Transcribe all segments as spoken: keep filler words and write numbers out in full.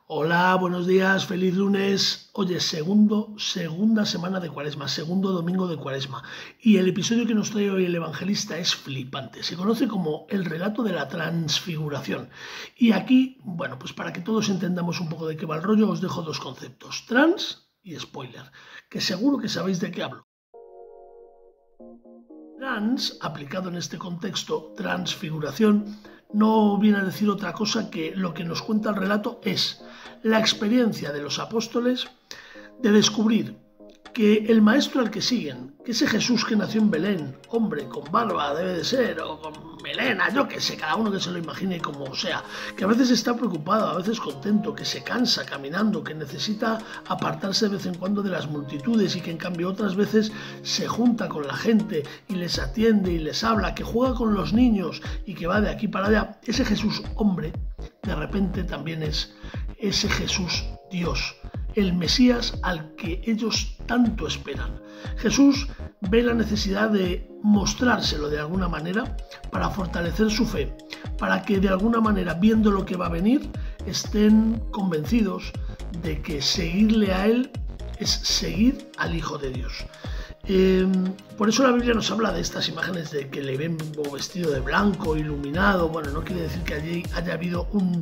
Hola, buenos días, feliz lunes. Oye, segundo, segunda semana de Cuaresma, segundo domingo de Cuaresma. Y el episodio que nos trae hoy el evangelista es flipante. Se conoce como el relato de la transfiguración. Y aquí, bueno, pues para que todos entendamos un poco de qué va el rollo, os dejo dos conceptos, trans y spoiler, que seguro que sabéis de qué hablo. Trans, aplicado en este contexto, transfiguración, no viene a decir otra cosa que lo que nos cuenta el relato es la experiencia de los apóstoles de descubrir que el maestro al que siguen, que ese Jesús que nació en Belén, hombre, con barba debe de ser, o con melena, yo qué sé, cada uno que se lo imagine como sea, que a veces está preocupado, a veces contento, que se cansa caminando, que necesita apartarse de vez en cuando de las multitudes y que en cambio otras veces se junta con la gente y les atiende y les habla, que juega con los niños y que va de aquí para allá. Ese Jesús hombre, de repente también es ese Jesús Dios, el Mesías al que ellos tanto esperan. Jesús ve la necesidad de mostrárselo de alguna manera para fortalecer su fe, para que de alguna manera, viendo lo que va a venir, estén convencidos de que seguirle a Él es seguir al Hijo de Dios. Eh, por eso la Biblia nos habla de estas imágenes de que le ven vestido de blanco, iluminado. Bueno, no quiere decir que allí haya habido un,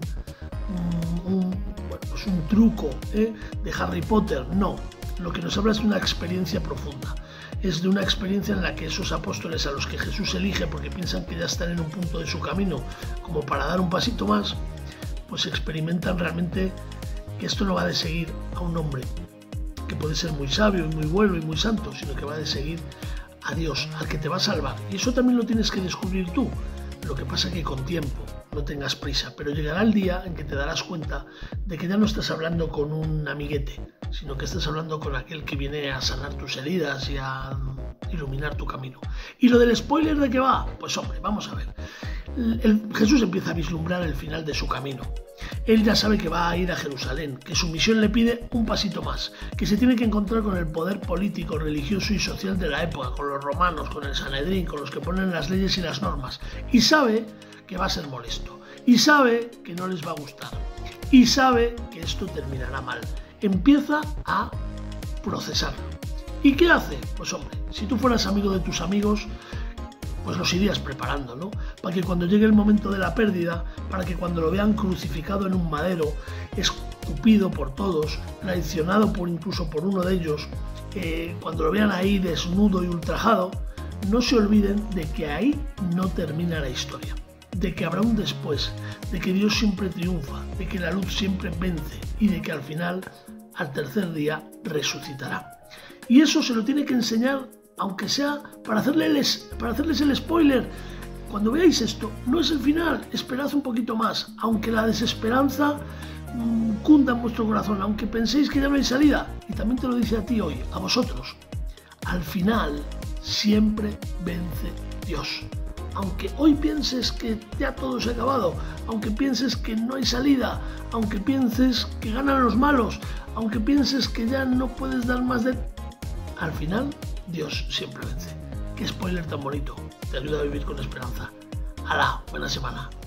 un, un, bueno, pues un truco ¿eh? de Harry Potter, no. Lo que nos habla es de una experiencia profunda. Es de una experiencia en la que esos apóstoles a los que Jesús elige porque piensan que ya están en un punto de su camino como para dar un pasito más, pues experimentan realmente que esto no va de seguir a un hombre que puede ser muy sabio y muy bueno y muy santo, sino que va de seguir a Dios, al que te va a salvar. Y eso también lo tienes que descubrir tú. Lo que pasa es que con tiempo, no tengas prisa, pero llegará el día en que te darás cuenta de que ya no estás hablando con un amiguete, sino que estás hablando con aquel que viene a sanar tus heridas y a iluminar tu camino. ¿Y lo del spoiler de qué va? Pues hombre, vamos a ver. El, el, Jesús empieza a vislumbrar el final de su camino. Él ya sabe que va a ir a Jerusalén, que su misión le pide un pasito más, que se tiene que encontrar con el poder político, religioso y social de la época, con los romanos, con el Sanedrín, con los que ponen las leyes y las normas. Y sabe que va a ser molesto, y sabe que no les va a gustar, y sabe que esto terminará mal. Empieza a procesarlo. ¿Y qué hace? Pues hombre, si tú fueras amigo de tus amigos, pues los irías preparando, ¿no? Para que cuando llegue el momento de la pérdida, para que cuando lo vean crucificado en un madero, escupido por todos, traicionado por incluso por uno de ellos, eh, cuando lo vean ahí desnudo y ultrajado, no se olviden de que ahí no termina la historia, de que habrá un después, de que Dios siempre triunfa, de que la luz siempre vence y de que al final, al tercer día, resucitará. Y eso se lo tiene que enseñar, aunque sea para hacerles, para hacerles el spoiler. Cuando veáis esto, no es el final, esperad un poquito más, aunque la desesperanza mmm, cunda en vuestro corazón, aunque penséis que ya no hay salida. Y también te lo dice a ti hoy, a vosotros. Al final, siempre vence Dios. Aunque hoy pienses que ya todo se ha acabado, aunque pienses que no hay salida, aunque pienses que ganan los malos, aunque pienses que ya no puedes dar más de... Al final, Dios siempre vence. Qué spoiler tan bonito. Te ayuda a vivir con esperanza. ¡Hala! Buena semana.